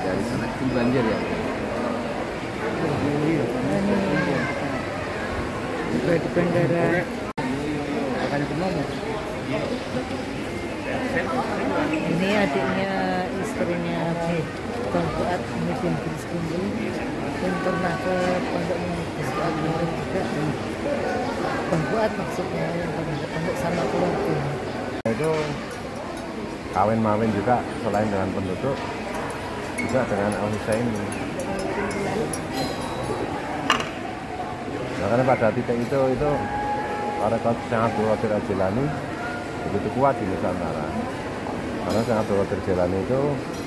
dari sana itu banjir ya. Di bandara. Ini adiknya istrinya Bang Fuad Muhyiddin Briskumbul yang pernah ke Pondok Muhammadiyah kemarin juga. Bang Fuad maksudnya yang pernah ke pondok sama keluarga. Itu kawin-mawin juga selain dengan penduduk juga dengan Al Husaini. Nah, karena pada titik itu tarekat Syekh Abdul Qadir Al-Jilani begitu kuat di Nusantara. Karena Syekh Abdul Qadir Jilani itu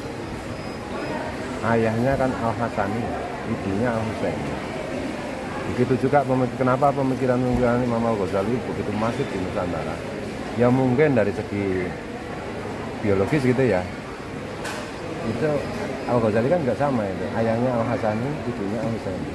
ayahnya kan Al Hasani, ibunya Al Husaini. Begitu juga kenapa pemikiran Imam Al Ghazali begitu masif di Nusantara. Ya mungkin dari segi biologis gitu ya. Itu Al Ghazali kan nggak sama itu. Ayahnya Al Hasani, ibunya Al Husaini.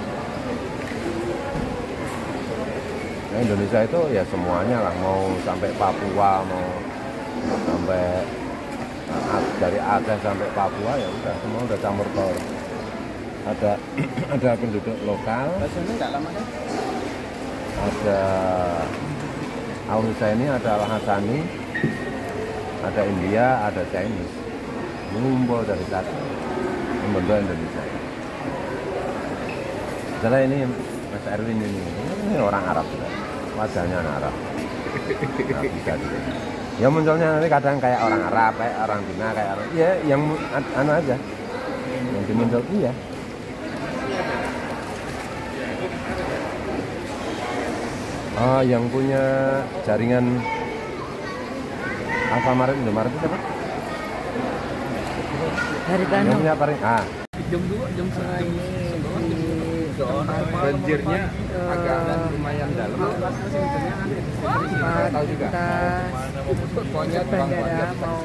Nah, Indonesia itu ya semuanya lah, mau sampai Papua, mau sampai dari Aceh sampai Papua ya udah semua udah campur baur. Ada penduduk lokal. Ada Al Husaini, ada Al Hasani, ada India, ada Chinese. Mengumpul dari satu membentuk Indonesia. Setelah ini Mas Erwin ini orang Arab, wajahnya anak Arab. Nah, bisa gitu. Ya munculnya nanti kadang kayak orang Arab, kayak orang Cina, kayak orang, ya yang anu aja, yang dimuncul iya. Oh, yang punya jaringan Alfamart, Indomaret itu apa? Haritano. Yang punya paling Jam 2, jam 1. Banjirnya agak lumayan dalam. Tahu juga. Kita bandara mau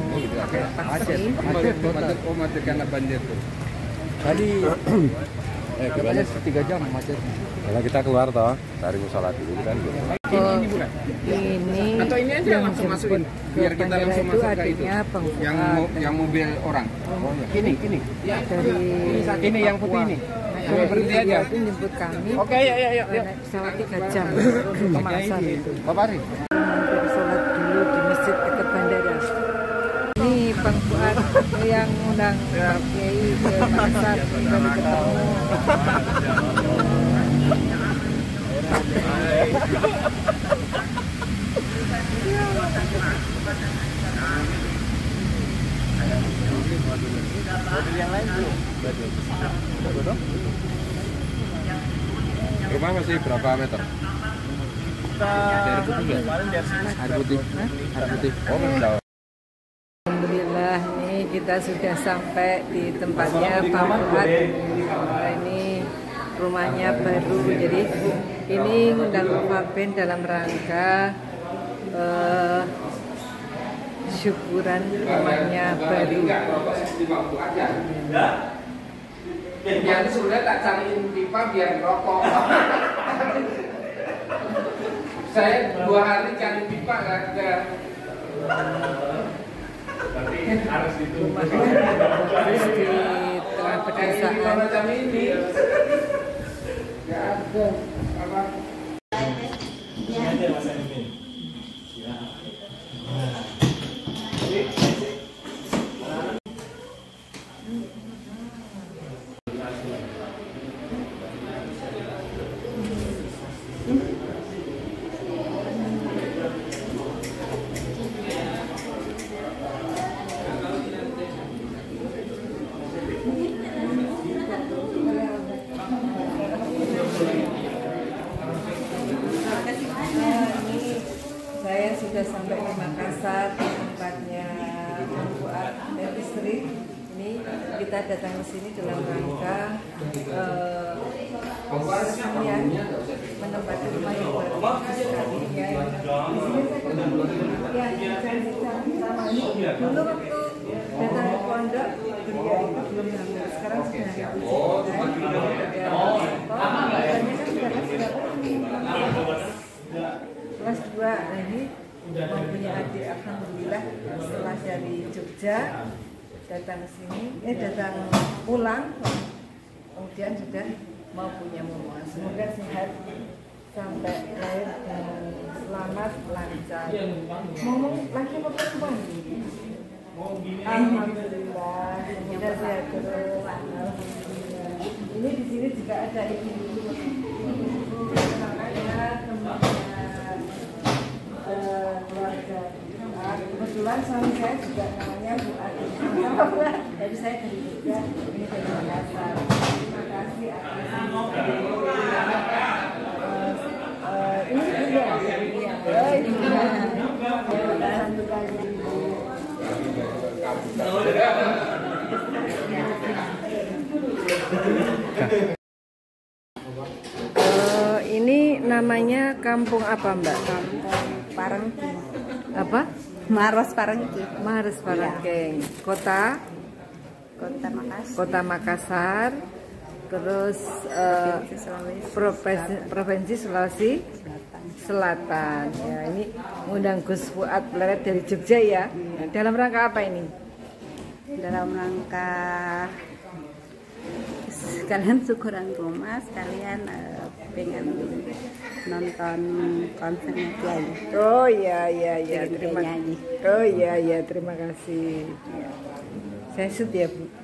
macet karena banjir tuh. Tadi katanya 3 jam macet. Kalau kita keluar toh dari musola dulu kan. Ini bukan? Ini atau ini aja langsung masukin biar kita langsung masuk ke itu. Yang mobil orang. Ini. Ya, dari ini yang putih ini. Berhenti aja. Itu jemput kami. Oke, ya. Naik pesawat 3 jam ke Makassar itu. Bapak Ari. Mampir sholat dulu di masjid dekat bandara. Ini Bang Fuad yang undang Pak Kiai ke Makassar baru ketemu. Yang lain belum. Rumah masih berapa meter? Air putih. Oh, jauh. Alhamdulillah nih kita sudah sampai di tempatnya Bang Fuad. Ini rumahnya baru, jadi ini ngundang Pak Ben dalam rangka syukuran rumahnya baru. Yang sudah tak cariin pipa biar rokok. Saya 2 hari cari pipa nggak ada. Harus itu. Terus di tengah pedesaan. Macam ini. Nggak ada apa. Saya sudah sampai di Makassar, tempatnya Bang Fuad dan istri. Ini kita datang ke sini dalam rangka kesenian menempati rumah yang baru sekali ya. Di sini saya sama ini dulu waktu datang ke pondok beliau itu belum hamil, sekarang sudah kelas 2. Nah, ini mempunyai adik, alhamdulillah setelah dari Jogja datang ke sini, datang pulang, kemudian sudah mau punya momongan. Semoga sehat sampai lahir dengan selamat, lancar. Ngomong lagi apa perempuan? Alhamdulillah, semoga sehat terus. Alhamdulillah. Ini di sini juga ada ibu-ibu, temannya, keluarga. Kebetulan suami saya juga namanya Bu Adi. Jadi saya dari Jogja, ini dari Makassar. Terima kasih atas ini juga ini namanya kampung apa Mbak? Kampung Parengki. Apa? Maros Parengki. Maros Parengki. Kota Makassar. Kota Makassar. Terus Provinsi Sulawesi Selatan. Ya, ini ngundang Gus Fuad Pleret dari Jogja ya. Nah, dalam rangka apa ini? Dalam rangka sekalian syukuran rumah, sekalian pengen nonton konsernya Kiai. Oh iya. Terima kasih. nyanyi. Oh iya, terima kasih. Saya shoot ya Bu.